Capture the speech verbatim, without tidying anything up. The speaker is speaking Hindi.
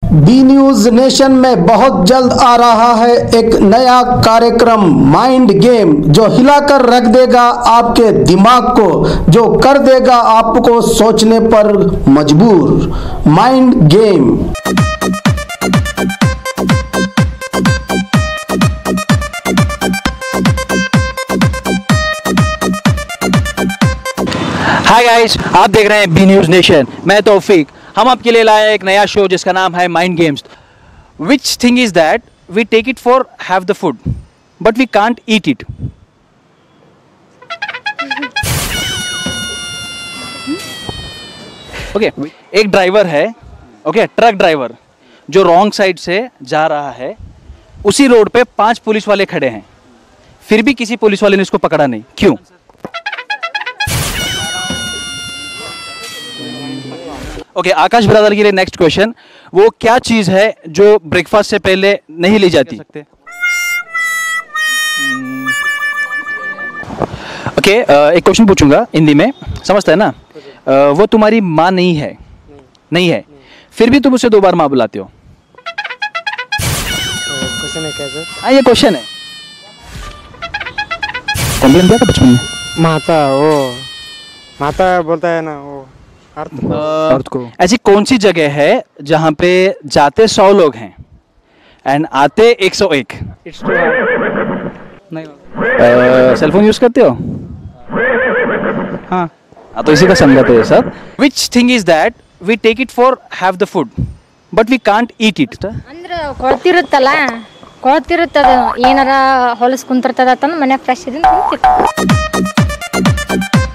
बी न्यूज नेशन में बहुत जल्द आ रहा है एक नया कार्यक्रम माइंड गेम, जो हिलाकर रख देगा आपके दिमाग को, जो कर देगा आपको सोचने पर मजबूर। Mind game. हाय गाइस, आप देख रहे हैं बी न्यूज नेशन। मैं तौफीक। हम आपके लिए लाए एक नया शो जिसका नाम है mind games. Which thing is that we take it for have the food but we can't eat it. Okay, एक ड्राइवर है, ओके okay, ट्रक ड्राइवर जो रॉन्ग साइड से जा रहा है। उसी रोड पे पांच पुलिस वाले खड़े हैं, फिर भी किसी पुलिस वाले ने उसको पकड़ा नहीं। क्यों? ओके okay, आकाश ब्रदर के लिए नेक्स्ट क्वेश्चन। वो क्या चीज है जो ब्रेकफास्ट से पहले नहीं ली जाती? ओके okay, uh, एक क्वेश्चन पूछूंगा हिंदी में, समझता है ना? uh, वो तुम्हारी माँ नहीं है, नहीं, नहीं है, फिर भी तुम उसे दो बार माँ बुलाते हो। क्वेश्चन है क्या सर? हाँ, ये क्वेश्चन है। कॉम्प्लेन किया था बचपन में? माता, वो माता बोलता है ना, वो अर्थ अर्थ को। ऐसी कौन सी जगह है जहाँ पे जाते सौ लोग हैं एंड आते एक सौ एक? नहीं। सेलफोन यूज करते हो? हाँ हाँ, तो इसी का संगत है सब। Which thing is that we take it for have the food but we can't eat it? ಅಂದ್ರೆ ಕೊಳ್ತಿರುತ್ತಲ್ಲ, ಕೊಳ್ತಿರುತ್ತದ ಏನಾರ ಹೊಲಸ್ ಕುಂತಿರ್ತದ ಅಂತಂದು ಮನೆ ಫ್ರೆಶ್ ಇದೀನಿ ತಿಂತಿರ್ತೀನಿ.